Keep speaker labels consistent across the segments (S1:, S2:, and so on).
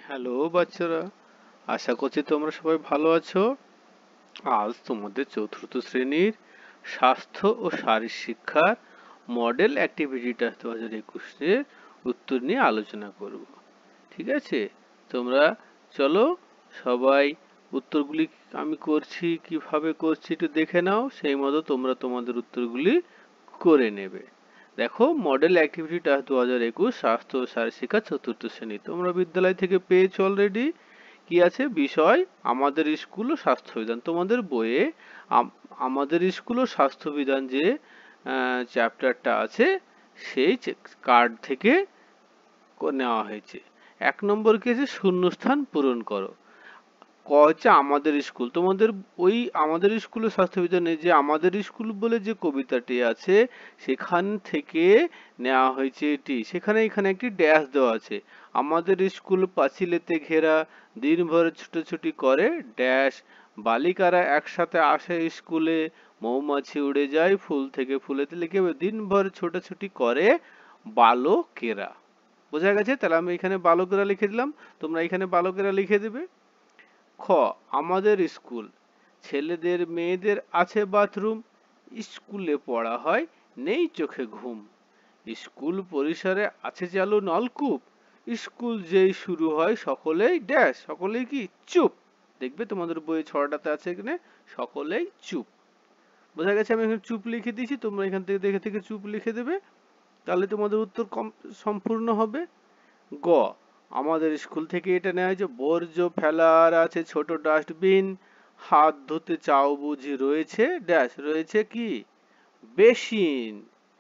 S1: Hello বাচ্চারা, আশা করছি তোমরা সবাই ভালো আছো। আজ তোমাদের চতুর্থ শ্রেণীর স্বাস্থ্য ও শারীর শিক্ষার মডেল অ্যাক্টিভিটি টেস্ট 2021 উত্তর নিয়ে আলোচনা করব। ঠিক আছে, তোমরা চলো সবাই উত্তরগুলি আমি করছি, কিভাবে করছি একটু দেখে নাও, সেই মতো তোমরা তোমাদের উত্তরগুলি করে নেবে। দেখো, মডেল অ্যাক্টিভিটি টাস্ক 2021 স্বাস্থ্য ও শারীর শিক্ষা চতুর্থ শ্রেণী তোমরা বিদ্যালয় থেকে পেয়েছো অলরেডি। কি আছে বিষয়? আমাদের স্কুল ও স্বাস্থ্যবিধান। তোমাদের বইয়ে আমাদের স্কুল ও স্বাস্থ্যবিধান যে চ্যাপ্টারটা আছে সেই কার্ড থেকে নেওয়া হয়েছে। 1 নম্বর কি আছে? শূন্যস্থান পূরণ করো। ক হচ্ছে আমাদের স্কুল। তোমাদের ওই আমাদের স্কুলের স্বাস্থ্যবিধানে যে আমাদের স্কুল বলে যে কবিতাটি আছে সেখান থেকে নেওয়া হয়েছে এটি। সেখানে এখানে একটি ড্যাশ দেওয়া আছে। আমাদের স্কুল পাঁচিলেতে ঘেরা, দিনভর ছুটোছুটি করে ড্যাশ, বালিকারা একসাথে আসে স্কুলে, মৌমাছি উড়ে যায় ফুল থেকে ফুলেতে, লিখে দিনভর ছোটাছুটি করে বালকেরা। বোঝা গেছে? তাহলে আমি এখানে বালকেরা লিখে দিলাম, তোমরা এখানে বালকেরা লিখে দেবে। খ আমাদের স্কুল, ছেলেদের মেয়েদের আছে বাথরুম, স্কুলে পড়া হয় নেই চোখে ঘুম, স্কুল পরিসরে আছে চালু নলকূপ, স্কুল যেই শুরু হয় সকলেই ড্যাশ, সকলেই কি চুপ। দেখবে তোমাদের বইয়ে ছড়াটাতে আছে এখানে সকলেই চুপ। বোঝা গেছে? আমি এখানে চুপ লিখে দিয়েছি, তোমরা এখান থেকে দেখে থেকে চুপ লিখে দেবে, তাহলে তোমাদের উত্তর সম্পূর্ণ হবে। গ আমাদের স্কুল থেকে এটা নেওয়া হয়েছে, বর্জ্য ফেলার আছে ছোট ডাস্টবিন, হাত ধুতে চাও বুঝি রয়েছে ড্যাশ, রয়েছে কি বেসিন,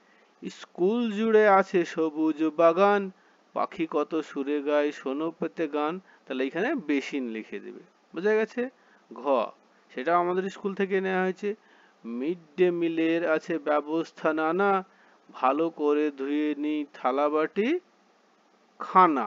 S1: স্কুল জুড়ে আছে সবুজ বাগান, পাখি কত সুরে গায় শোনো পেতে গান। তাহলে এখানে বেসিন লিখে দেবে। বোঝা গেছে? ঘ সেটা আমাদের স্কুল থেকে নেওয়া হয়েছে, মিড ডে মিলের আছে ব্যবস্থা নানা, ভালো করে ধুয়ে নি থালা বাটি খানা,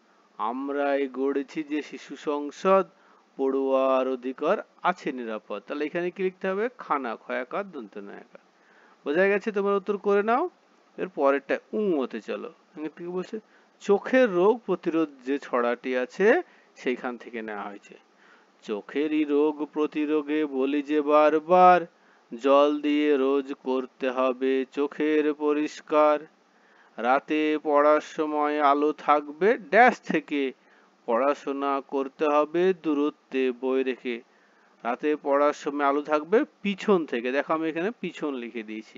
S1: আমরাই গড়েছি যে শিশু সংসদ, পড়ুয়ার অধিকার আছে নিরাপদ। তাহলে এখানে কি লিখতে হবে? খানা, খয়াকার দন্ত নয়াকার। বোঝা গেছে? তোমরা উত্তর করে নাও। এর পরেরটা হতে চলো। কি বলছে? চোখের রোগ প্রতিরোধ যে ছড়াটি আছে সেইখান থেকে নেওয়া হয়েছে। চোখেরই রোগ প্রতিরোধে বলি যে বারবার, জল দিয়ে রোজ করতে হবে চোখের পরিষ্কার, রাতে পড়ার সময় আলো থাকবে ড্যাশ থেকে, পড়াশোনা করতে হবে দূরত্বে বই রেখে, রাতে পড়ার সময় আলো থাকবে পিছন থেকে। দেখো আমি এখানে পিছন লিখে দিয়েছি,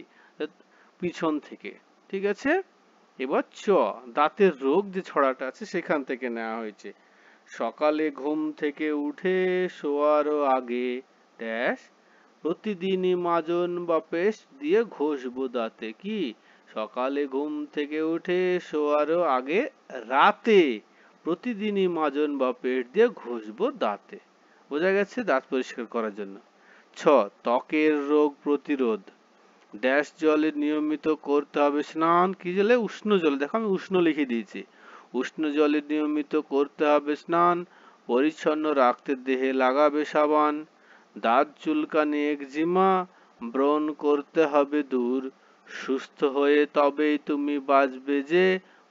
S1: পিছন থেকে। ঠিক আছে? এবার দাঁতের রোগ যে ছড়াটা আছে সেখান থেকে নেওয়া হয়েছে। সকালে ঘুম থেকে উঠে শোয়ারও আগে ড্যাশ, প্রতিদিনই মাজন বা পেস্ট দিয়ে ঘষবো দাঁতে। কি? সকালে ঘুম থেকে উঠে শোয়ারও আগে রাতে প্রতিদিনই মাজন বা পেস্ট দিয়ে ঘষবো দাঁতে। বোঝা গেছে? দাঁত পরিষ্কার করার জন্য। ত্বকের রোগ প্রতিরোধ ড্যাশ জলে নিয়মিত করতে হবে স্নান। কি জলে? উষ্ণ জলে। দেখো আমি উষ্ণ লিখে দিয়েছি। উষ্ণ জলে নিয়মিত করতে হবে স্নান, পরিচ্ছন্ন রাখতে দেহে লাগাবে সাবান, দাঁত চুলকানি একজিমা ব্রণ করতে হবে দূর, সুস্থ হয়ে তবেই তুমি বাঁচবে যে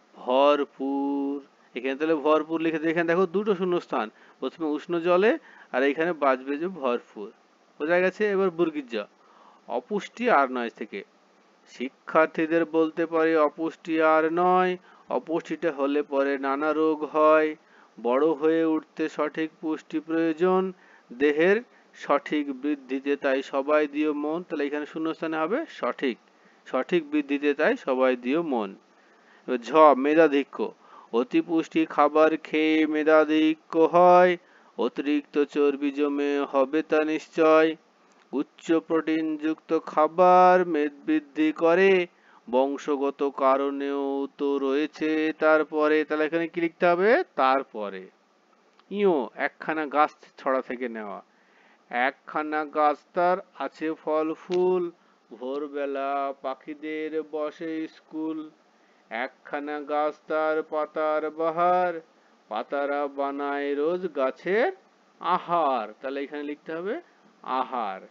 S1: ভরপুর। এখানে তাহলে ভরপুর লিখে দিয়ে এখানে দেখো দুটো শূন্যস্থান, প্রথমে উষ্ণ জলে আর এখানে বাঁচবে যে ভরপুর। বোঝা গেছে? এবার বর্গীর জ, অপুষ্টি আর নয় থেকে, শিক্ষার্থীদের বলতে পারি অপুষ্টি আর নয়, অপুষ্টিটা হলে পরে নানা রোগ হয়, বড় হয়ে উঠতে সঠিক পুষ্টি প্রয়োজন, দেহের সঠিক বৃদ্ধিতে তাই সবাই দিও মন। তাহলে এখানে শূন্যস্থানে হবে সঠিক, সঠিক বৃদ্ধিতে তাই সবাই দিও মন। ঝ মেধাধিক্য, অতি পুষ্টি খাবার খেয়ে মেধাধিক্য হয়, অতিরিক্ত চর্বি জমে হবে তা নিশ্চয়, উচ্চ প্রোটিন যুক্ত খাবার মেদ বৃদ্ধি করে, বংশগত কারণেও তো রয়েছে তারপরে। তাহলে এখানে কি লিখতে হবে? তারপরে। একখানা গাছ ছড়া থেকে নেওয়া, একখানা গাছ তার আছে ফল ফুল, ভোরবেলা পাখিদের বসে স্কুল, একখানা গাছ তার পাতার বাহার, পাতারা বানায় রোজ গাছের আহার। তাহলে এখানে লিখতে হবে আহার।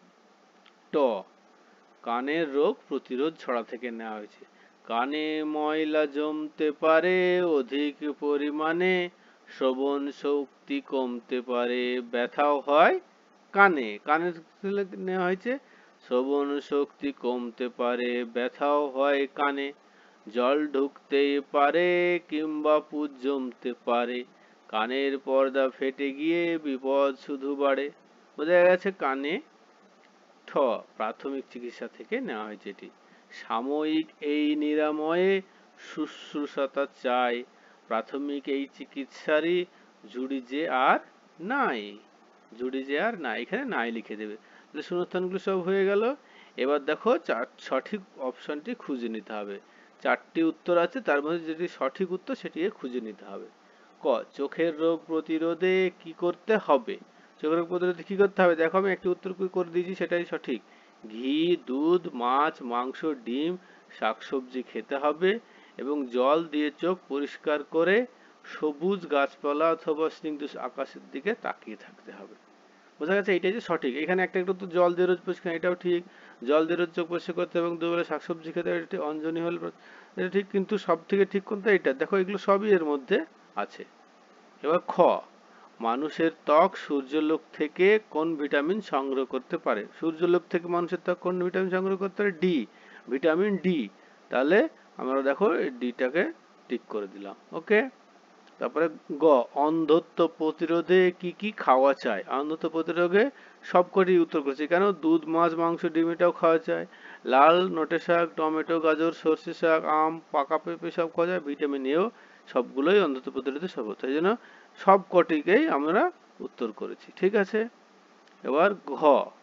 S1: কানের রোগ প্রতিরোধ ছড়া থেকে নেওয়া হয়েছে। কানে ময়লা জমতে পারে অধিক পরিমাণে, শ্রবণ শক্তি কমতে পারে, ব্যথাও হয় কানে। কানে নেওয়া হয়েছে শ্রবণ শক্তি কমতে পারে, ব্যথাও হয় কানে, জল ঢুকতেই পারে কিংবা পুজ জমতে পারে, কানের পর্দা ফেটে গিয়ে বিপদ শুধু বাড়ে। বোঝা গেছে কানে। ঠ, প্রাথমিক চিকিৎসা থেকে নেওয়া হয়েছে এটি। সাময়িক এই নিরাময়ে শুশ্রূষাটা চাই, প্রাথমিক এই চিকিৎসারই জুড়ি যে আর নাই। জুড়ি যে আর নাই, এখানে নাই লিখে দেবে। তাহলে শূন্যস্থানগুলো সব হয়ে গেল। এবার দেখো সঠিক অপশনটি খুঁজে নিতে হবে। 4টি উত্তর আছে, তার মধ্যে যেটি সঠিক উত্তর সেটি খুঁজে নিতে হবে। ক, চোখের রোগ প্রতিরোধে কি করতে হবে? চোখের রোগ প্রতিরোধে কি করতে হবে? দেখো আমি একটি উত্তর করে দিয়েছি, সেটাই সঠিক। ঘি, দুধ, মাছ, মাংস, ডিম, শাকসবজি খেতে হবে এবং জল দিয়ে চোখ পরিষ্কার করে সবুজ গাছপালা অথবা স্নিগ্ধ আকাশের দিকে তাকিয়ে থাকতে হবে। বোঝা গেছে এটাই যে সঠিক। এখানে একটা উত্তর জল দিয়ে রোজ পরিষ্কার, এটাও ঠিক। জল দিয়ে রোজ চোখ পরিষ্কার করতে এবং দুবেলা শাকসবজি খেতে হবে, এটা অঞ্জনী হল, এটা ঠিক। কিন্তু সব থেকে ঠিক কোনটা? এটা। দেখো এগুলো সবই এর মধ্যে আছে। এবার খ, মানুষের ত্বক সূর্যালোক থেকে কোন ভিটামিন সংগ্রহ করতে পারে? সূর্যালোক থেকে মানুষের ত্বক কোন ভিটামিন সংগ্রহ করতে পারে? D, vitamin D. তাহলে আমরা দেখো এই ডিটাকে টিক করে দিলাম। ওকে। তারপরে গ, অন্ধত্ব প্রতিরোধে কি কি খাওয়া চাই? অন্ধত্ব প্রতিরোধে সবকটি উত্তর করেছি। কেন? দুধ, মাছ, মাংস, ডিম এটাও খাওয়া যায়, লাল নোটে শাক, টমেটো, গাজর, সর্ষে শাক, আম, পাকা পেঁপে সব খাওয়া যায়, ভিটামিন এও সবগুলোই অন্ধত্ব প্রতিরোধে সব। তাই জন্য সবকটিকেই আমরা উত্তর করেছি। ঠিক আছে। এবার ঘ,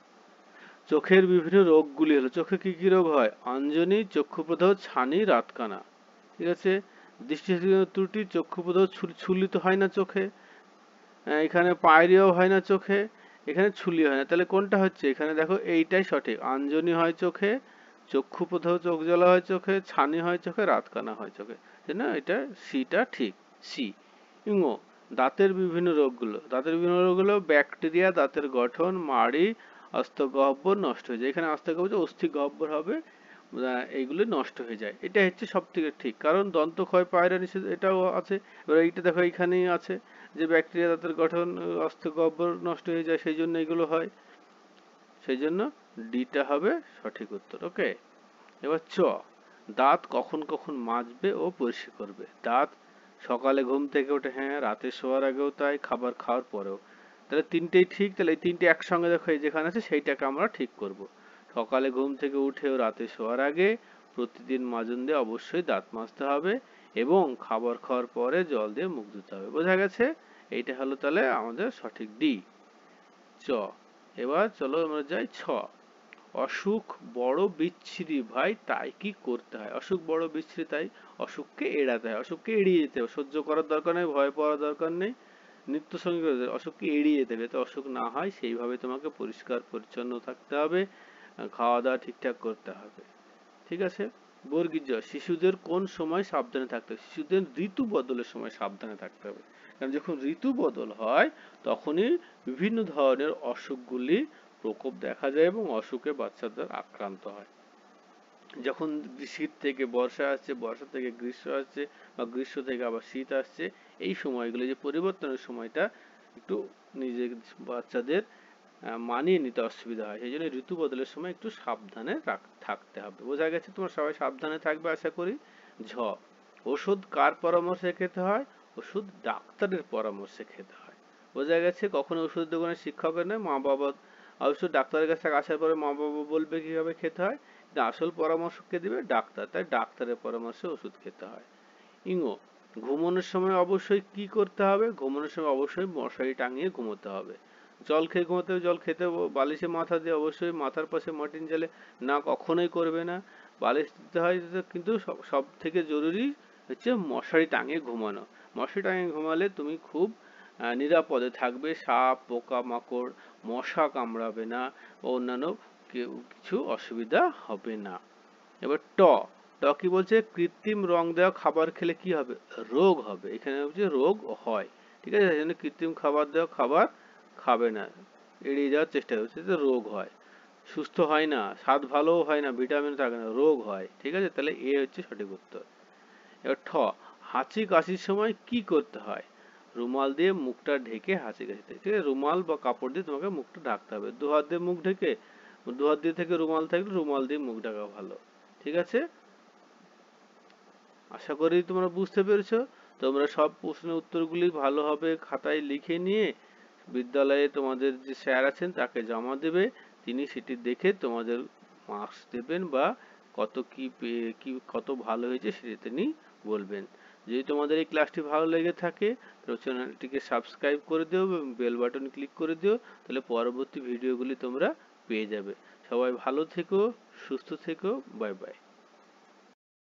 S1: চোখের বিভিন্ন রোগগুলি হলো। চোখে কি কি রোগ হয়? অঞ্জনি, চক্ষুপ্রদাহ, ছানি, রাতকানা। ঠিক আছে। দৃষ্টিশক্তি ত্রুটি, চক্ষুপ্রদাহ ছুলিত হয় না চোখে, এখানে পায়রিয়াও হয় না চোখে, এখানে ছুলি হয় না। তাহলে কোনটা হচ্ছে? এখানে দেখো এইটাই সঠিক। অঞ্জনি হয় চোখে, চক্ষুপ্রদাহ চোখ জ্বালা হয় চোখে, ছানি হয় চোখে, রাতকানা হয় চোখে। তাই না? এটা সিটা ঠিক, সি। ইঙ্গ, দাঁতের বিভিন্ন রোগগুলো। দাঁতের বিভিন্ন রোগগুলো ব্যাকটেরিয়া দাঁতের গঠন, মাড়ি, অস্থিগহ্বর নষ্ট হয়ে যায়। এখানে অস্থিগহ্বর অস্থিগহ্বর হবে, এইগুলো নষ্ট হয়ে যায়। এটা হচ্ছে সব থেকে ঠিক, কারণ দন্তক্ষয় পায়রা নিষেধ এটাও আছে। এবার এইটা দেখো এইখানেই আছে যে ব্যাকটেরিয়া দাঁতের গঠন, অস্থিগহ্বর নষ্ট হয়ে যায়, সেই জন্য এগুলো হয়। সেই জন্য ডিটা হবে সঠিক উত্তর। ওকে। এবার চ, দাঁত কখন কখন মাজবে ও পরিষ্কার করবে? দাঁত সকালে ঘুম থেকে উঠে, হ্যাঁ, রাতে শোয়ার আগেও তাই, খাবার খাওয়ার পরেও। তাহলে তিনটেই ঠিক। তাহলে এই তিনটে একসঙ্গে দেখো এই যেখানে আছে সেইটাকে আমরা ঠিক করব। সকালে ঘুম থেকে উঠে ও রাতে শোয়ার আগে প্রতিদিন মাজুন দিয়ে অবশ্যই দাঁত মাজতে হবে এবং খাবার খাওয়ার পরে জল দিয়ে মুখ ধুতে হবে। বোঝা গেছে? এইটা হলো তাহলে আমাদের সঠিক ডি। চ, এবার চলো আমরা যাই ছ, অসুখ বড় বিচ্ছিরি ভাই, তাই কি করতে হয়? অসুখ বড় বিচ্ছিরি, তাই অসুখকে এড়াতে হয়, অসুখকে এড়িয়ে যেতে হবে। সহ্য করার দরকার নেই, ভয় পাওয়ার দরকার নেই, নিত্য সঙ্গী অসুখকে এড়িয়ে যেতে হবে, যাতে অসুখ না হয় সেইভাবে তোমাকে পরিষ্কার পরিচ্ছন্ন থাকতে হবে, খাওয়া দাওয়া ঠিকঠাক করতে হবে। ঠিক আছে। বর্গীর জ, শিশুদের কোন সময় সাবধানে থাকতে হবে? শিশুদের ঋতু বদলের সময় সাবধানে থাকতে হবে। কারণ যখন ঋতু বদল হয় তখনই বিভিন্ন ধরনের অসুখগুলি প্রকোপ দেখা যায় এবং অসুখে বাচ্চাদের আক্রান্ত হয়। যখন শীত থেকে বর্ষা আসছে, বর্ষা থেকে গ্রীষ্ম আসছে, বা গ্রীষ্ম থেকে আবার শীত আসছে, এই সময়গুলো যে পরিবর্তনের সময়টা একটু নিজের বাচ্চাদের মানিয়ে নিতে অসুবিধা হয়। সেই জন্য ঋতু বদলের সময় একটু সাবধানে থাকতে হবে। বোঝা গেছে? তোমরা সবাই সাবধানে থাকবে আশা করি। ঝ, ওষুধ কার পরামর্শে খেতে হয়? ওষুধ ডাক্তারের পরামর্শে খেতে হয়। বোঝা গেছে? কখনো ওষুধ দোকানে শিক্ষকের নয়, মা বাবা। অবশ্য ডাক্তারের কাছে আসার পরে মা বাবা বলবে কিভাবে খেতে হয়, কিন্তু আসল পরামর্শ কে দিবে? ডাক্তার। তাই ডাক্তারের পরামর্শে ওষুধ খেতে হয়। ইঙ, ঘুমানোর সময় অবশ্যই কি করতে হবে? ঘুমানোর সময় অবশ্যই মশারি টাঙিয়ে ঘুমোতে হবে। জল খেয়ে ঘুমোতে হবে, জল খেতে বালিশে মাথা দিয়ে অবশ্যই মাথার পাশে মর্টিন জেলে না কখনোই করবে না। বালিশ দিতে হয়, কিন্তু সব থেকে জরুরি হচ্ছে মশারি টাঙিয়ে ঘুমানো। মশারি টাঙিয়ে ঘুমালে তুমি খুব নিরাপদে থাকবে, সাপ, পোকা মাকড়, মশা কামড়াবে না, অন্যান্য কিছু অসুবিধা হবে না। এবার ট, ট কি বলছে? কৃত্রিম রং দেওয়া খাবার খেলে কি হবে? রোগ হবে। এখানে হচ্ছে রোগ হয়। ঠিক আছে। সেই জন্য কৃত্রিম খাবার দেওয়া খাবার খাবে না, এড়িয়ে যাওয়ার চেষ্টা করছে, যে রোগ হয়। সুস্থ হয় না, স্বাদ ভালোও হয় না, ভিটামিন থাকে না, রোগ হয়। ঠিক আছে। তাহলে এ হচ্ছে সঠিক উত্তর। এবার ঠ, হাঁচি কাশির সময় কি করতে হয়? রুমাল দিয়ে মুখটা ঢেকে হাঁচি কাশিতে, ঠিক আছে? রুমাল বা কাপড় দিয়ে তোমাকে মুখটা ঢাকতে হবে। দু হাত দিয়ে মুখ ঢেকে, দু হাত দিয়ে থেকে রুমাল থাকলে রুমাল দিয়ে মুখ ঢাকা ভালো, ঠিক আছে? আশা করি তোমরা বুঝতে পেরেছো। তোমরা সব প্রশ্নের উত্তরগুলি ভালোভাবে খাতায় লিখে নিয়ে বিদ্যালয়ে তোমাদের যে স্যার আছেন তাকে জমা দেবে। তিনি সেটি দেখে তোমাদের মার্কস দেবেন বা কত কি কত ভালো হয়েছে সেটি তিনি বলবেন। যদি তোমাদের এই ক্লাসটি ভালো লেগে থাকে তো চ্যানেলটিকে সাবস্ক্রাইব করে দিও এবং বেল বাটন ক্লিক করে দিও, তাহলে পরবর্তী ভিডিওগুলি তোমরা পেয়ে যাবে। সবাই ভালো থেকো, সুস্থ থেকো, বাই বাই।